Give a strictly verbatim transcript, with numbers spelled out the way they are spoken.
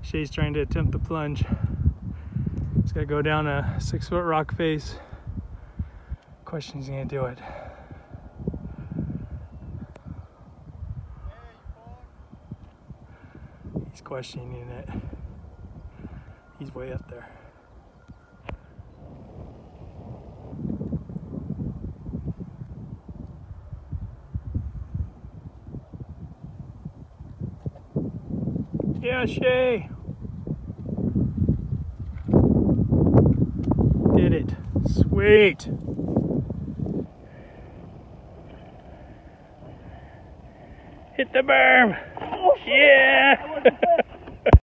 Shay's trying to attempt the plunge. He's got to go down a six foot rock face. Question he's gonna do it. He's questioning it. He's way up there. Yeah, Shay. Did it. Sweet. Hit the berm. Oh, yeah.